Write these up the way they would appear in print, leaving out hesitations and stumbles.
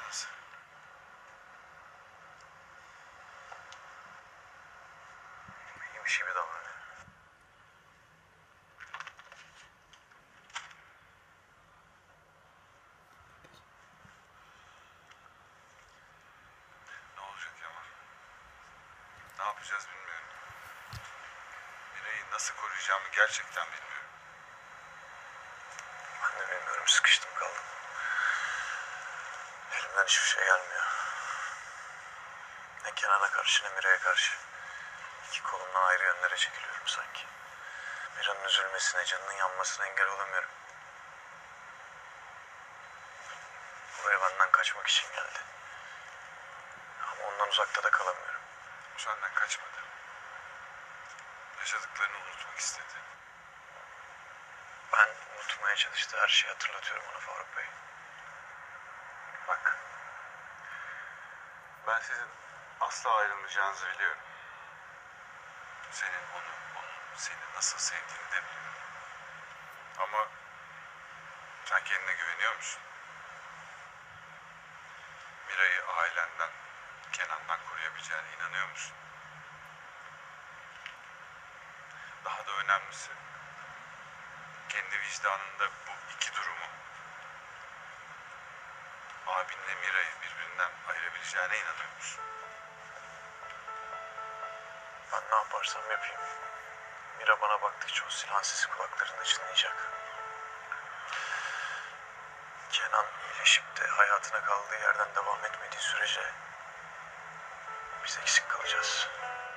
Naz. İyiymiş gibi davranıyor. Ne olacak Yaman? Ne yapacağız bilmiyorum. Miray'ı nasıl koruyacağımı gerçekten bilmiyorum. Ben de bilmiyorum. Sıkıştım kaldım. Elimden hiçbir şey gelmiyor. Ne Kenan'a karşı ne Miray'a karşı. İki kolumdan ayrı yönlere çekiliyorum sanki. Mira'nın üzülmesine, canının yanmasına engel olamıyorum. Buraya benden kaçmak için geldi. Ama ondan uzakta da kalamıyorum. O senden kaçmadı. Yaşadıklarını unutmak istedi. Ben unutmaya çalıştı. Her şeyi hatırlatıyorum ona Faruk Bey. Bak. Ben sizin asla ayrılmayacağınızı biliyorum. Senin onun seni nasıl sevdiğini de biliyorum. Ama sen kendine güveniyor musun? Miray'ı ailenden, Kenan'dan koruyabileceğine inanıyor musun? Daha da önemlisi, kendi vicdanında bu iki durumu, abinle Miray'ı birbirinden ayırabileceğine inanıyor musun? Ben ne yaparsam yapayım. Mira bana baktıkça o silah sesi kulaklarında çınlayacak. Kenan iyileşip de hayatına kaldığı yerden devam etmediği sürece biz eksik kalacağız.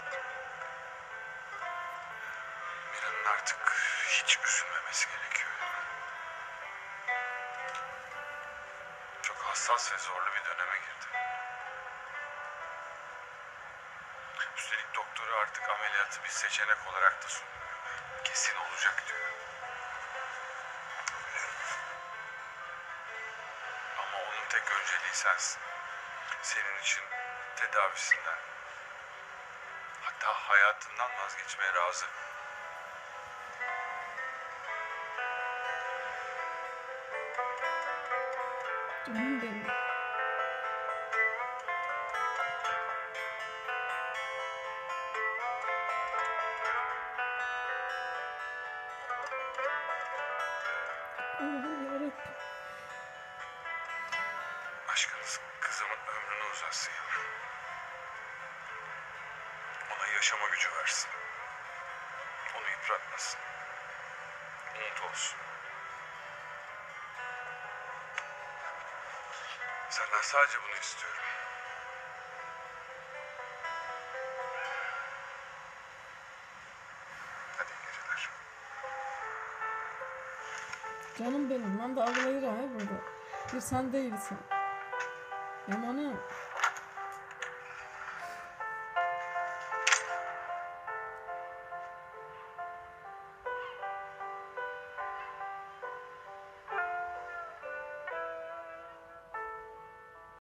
Mira'nın artık hiç üzülmemesi gerekiyor. Çok hassas ve zorlu bir döneme girdi. Üstelik doktoru artık ameliyatı bir seçenek olarak da sunmuyor. Kesin olacak diyor. Ama onun tek önceliği sensin. Senin için tedavisinden, hatta hayatından vazgeçmeye razı. Canım benim. Allah'ım yarabbim. Aşkınız kızımın ömrünü uzatsın ya. Ona yaşama gücü versin. Onu yıpratmasın. Umut olsun. Senden sadece bunu istiyorum. Hadi iyi geceler. Canım benim. Lan da ağlayır ha burada. Bir sen değilsin. Yamanım.